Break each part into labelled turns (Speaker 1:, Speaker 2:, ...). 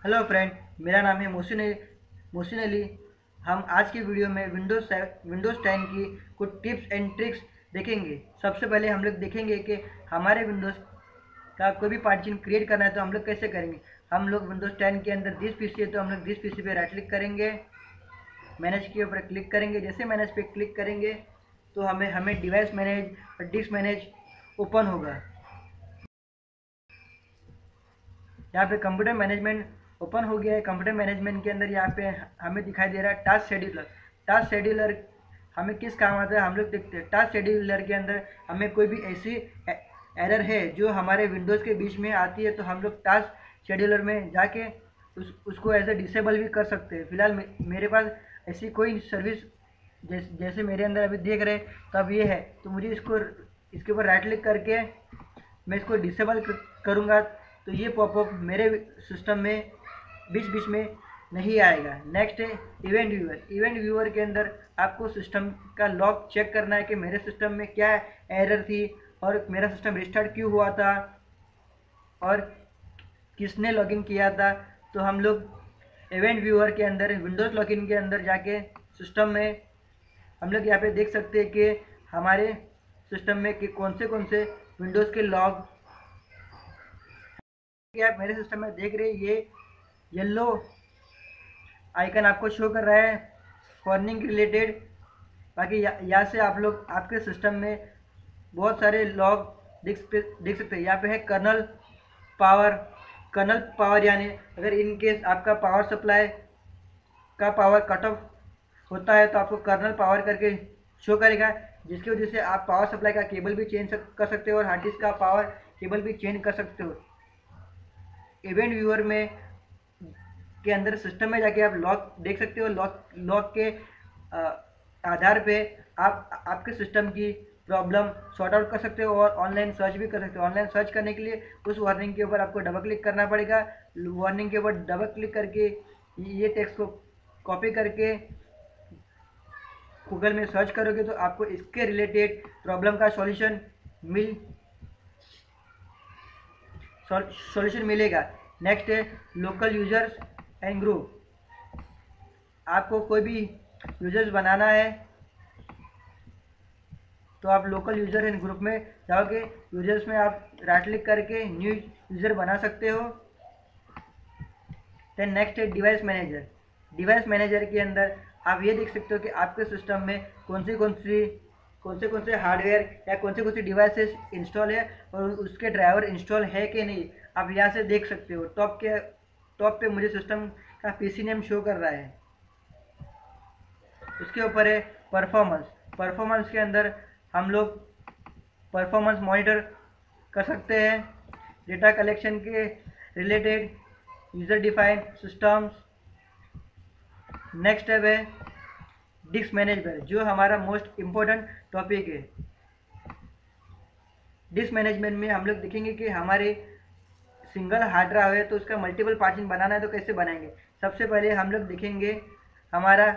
Speaker 1: Hello friend, मेरा नाम है मोहसिन अली। हम आज की वीडियो में विंडोज़ 10 की कुछ टिप्स एंड ट्रिक्स देखेंगे। सबसे पहले हम लोग देखेंगे कि हमारे विंडोज़ का कोई भी पार्टीशन क्रिएट करना है तो हम लोग कैसे करेंगे। हम लोग विंडोज़ 10 के अंदर दिस पीसी है तो हम लोग दिस पीसी पे राइट क्लिक करेंगे, मैनेज के ऊपर क्लिक करेंगे। जैसे मैनेज पे क्लिक करेंगे तो हमें डिवाइस मैनेज और डिस्क मैनेज ओपन होगा। यहाँ पे कंप्यूटर मैनेजमेंट ओपन हो गया है। कंप्यूटर मैनेजमेंट के अंदर यहाँ पे हमें दिखाई दे रहा है टास्क शेड्यूलर। टास्क शेड्यूलर हमें किस काम आता है हम लोग देखते हैं। टास्क शेड्यूलर के अंदर हमें कोई भी ऐसी एरर है जो हमारे विंडोज़ के बीच में आती है तो हम लोग टास्क शेड्यूलर में जाके उसको एज ए डिसेबल भी कर सकते हैं। फिलहाल मेरे पास ऐसी कोई सर्विस जैसे मेरे अंदर अभी देख रहे तो अब ये है, तो मुझे इसके ऊपर राइट क्लिक करके मैं इसको डिसेबल करूँगा तो ये पॉपअप मेरे सिस्टम में बीच बीच में नहीं आएगा। नेक्स्ट है इवेंट व्यूअर। इवेंट व्यूअर के अंदर आपको सिस्टम का लॉग चेक करना है कि मेरे सिस्टम में क्या एरर थी और मेरा सिस्टम रिस्टार्ट क्यों हुआ था और किसने लॉगिन किया था। तो हम लोग इवेंट व्यूअर के अंदर विंडोज़ लॉगिन के अंदर जाके सिस्टम में हम लोग यहाँ पे देख सकते हैं कि हमारे सिस्टम में कि कौन से विंडोज़ के लॉग आप मेरे सिस्टम में देख रहे हैं। ये येलो आइकन आपको शो कर रहा है वार्निंग रिलेटेड। बाकी यहाँ से आप लोग आपके सिस्टम में बहुत सारे लॉग देख सकते हैं। यहाँ पे है कर्नल पावर यानी अगर इन केस आपका पावर सप्लाई का पावर कट ऑफ होता है तो आपको कर्नल पावर करके शो करेगा, जिसकी वजह से आप पावर सप्लाई का केबल भी चेंज कर सकते हो और हार्ड डिस्क का पावर केबल भी चेंज कर सकते हो। इवेंट व्यूअर में के अंदर सिस्टम में जाके आप लॉग देख सकते हो। लॉग के आधार पे आप आपके सिस्टम की प्रॉब्लम सॉर्ट आउट कर सकते हो और ऑनलाइन सर्च भी कर सकते हो। ऑनलाइन सर्च करने के लिए उस वार्निंग के ऊपर आपको डबल क्लिक करना पड़ेगा। वार्निंग के ऊपर डबल क्लिक करके ये टेक्स्ट को कॉपी करके गूगल में सर्च करोगे तो आपको इसके रिलेटेड प्रॉब्लम का सॉल्यूशन मिलेगा। नेक्स्ट है लोकल यूजर्स एंड ग्रुप। आपको कोई भी यूजर्स बनाना है तो आप लोकल यूजर एंड ग्रुप में जाओगे। यूजर्स में आप राइट क्लिक करके न्यू यूजर बना सकते हो। देन नेक्स्ट है डिवाइस मैनेजर। डिवाइस मैनेजर के अंदर आप ये देख सकते हो कि आपके सिस्टम में कौन से हार्डवेयर या कौन सी डिवाइसेस इंस्टॉल है और उसके ड्राइवर इंस्टॉल है कि नहीं, आप यहाँ से देख सकते हो। टॉप पे मुझे सिस्टम का पीसी नेम शो कर रहा है। उसके ऊपर है परफॉर्मेंस के अंदर हम लोग परफॉर्मेंस मॉनिटर कर सकते हैं डेटा कलेक्शन के related, user defined systems. Next step है डिस्क मैनेजमेंट, जो हमारा मोस्ट इम्पोर्टेंट टॉपिक है। डिस्क मैनेजमेंट में हम लोग देखेंगे कि हमारे सिंगल हार्ड ड्राइव है तो उसका मल्टीपल पार्टीशन बनाना है तो कैसे बनाएंगे। सबसे पहले हम लोग देखेंगे हमारा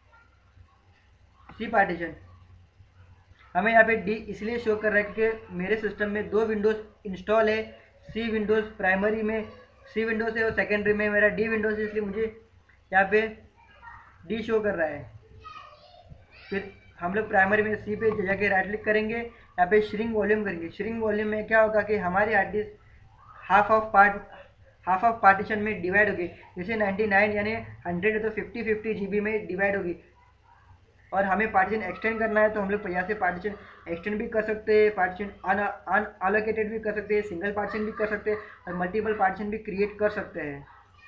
Speaker 1: सी पार्टीशन। हमें यहाँ पे डी इसलिए शो कर रहा है क्योंकि मेरे सिस्टम में दो विंडोज़ इंस्टॉल है। सी विंडोज़ प्राइमरी में सी विंडोज़ है और सेकेंडरी में मेरा डी विंडोज़ है, इसलिए मुझे यहाँ पे डी शो कर रहा है। फिर हम लोग प्राइमरी में सी पे जाके राइट क्लिक करेंगे, यहाँ पे श्रिंक वॉल्यूम करेंगे। श्रिंक वॉल्यूम में क्या होगा कि हमारी hard disk half of partition में डिवाइड होगी। जैसे 99 यानी 100 है तो 50 GB में डिवाइड होगी। और हमें पार्टीशन एक्सटेंड करना है तो हम लोग यहाँ से पार्टीशन एक्सटेंड भी कर सकते हैं, पार्टीशन अनअलोकेटेड भी कर सकते हैं, सिंगल पार्टीशन भी कर सकते हैं और मल्टीपल पार्टीशन भी क्रिएट कर सकते हैं।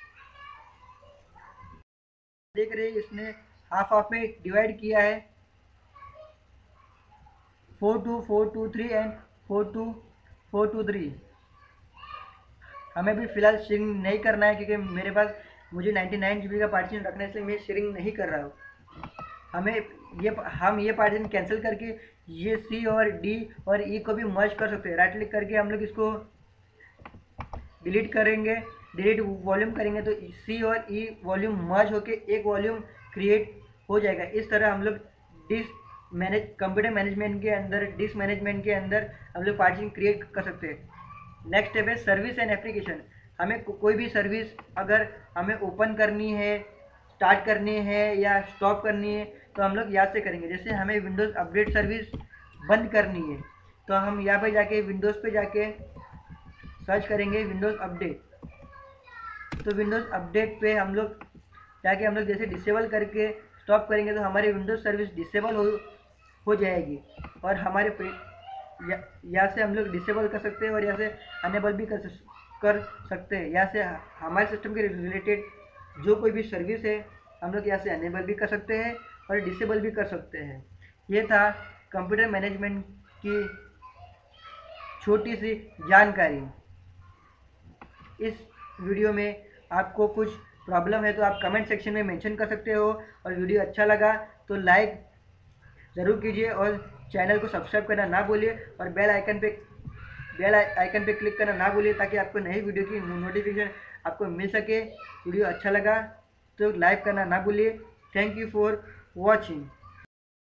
Speaker 1: देख रहे हैं इसने हाफ में डिवाइड किया है 42423 एंड 42423। हमें भी फिलहाल शेयरिंग नहीं करना है क्योंकि मेरे पास मुझे 99 GB का पार्टीशन रखना है, इसलिए मैं शेयरिंग नहीं कर रहा हूँ। हम ये पार्टीशन कैंसिल करके ये सी और डी और ई को भी मर्ज कर सकते हैं। राइट क्लिक करके हम लोग इसको डिलीट करेंगे, डिलीट वॉल्यूम करेंगे तो सी और ई वॉल्यूम मर्ज होके एक वॉल्यूम क्रिएट हो जाएगा। इस तरह हम लोग कंप्यूटर मैनेजमेंट के अंदर डिस्क मैनेजमेंट के अंदर हम लोग पार्टीशन क्रिएट कर सकते हैं। नेक्स्ट स्टेप है सर्विस एंड एप्लीकेशन। हमें कोई भी सर्विस अगर हमें ओपन करनी है, स्टार्ट करनी है या स्टॉप करनी है तो हम लोग यहाँ से करेंगे। जैसे हमें विंडोज़ अपडेट सर्विस बंद करनी है तो हम यहाँ पे जाके विंडोज़ पे जाके सर्च करेंगे विंडोज़ अपडेट। तो विंडोज़ अपडेट पे हम लोग जाके हम लोग जैसे डिसेबल करके स्टॉप करेंगे तो हमारी विंडोज़ सर्विस डिसेबल हो जाएगी। और हमारे यहाँ से हम लोग डिसेबल कर सकते हैं और यहाँ से अनेबल भी कर सकते हैं। यहाँ से हमारे सिस्टम के रिलेटेड जो कोई भी सर्विस है हम लोग यहाँ से अनेबल भी कर सकते हैं और डिसेबल भी कर सकते हैं। ये था कंप्यूटर मैनेजमेंट की छोटी सी जानकारी। इस वीडियो में आपको कुछ प्रॉब्लम है तो आप कमेंट सेक्शन में मेंशन कर सकते हो, और वीडियो अच्छा लगा तो लाइक ज़रूर कीजिए और चैनल को सब्सक्राइब करना ना भूलिए और बेल आइकन पे क्लिक करना ना भूलिए ताकि आपको नई वीडियो की नोटिफिकेशन आपको मिल सके। वीडियो अच्छा लगा तो लाइक करना ना भूलिए। Thank you for watching.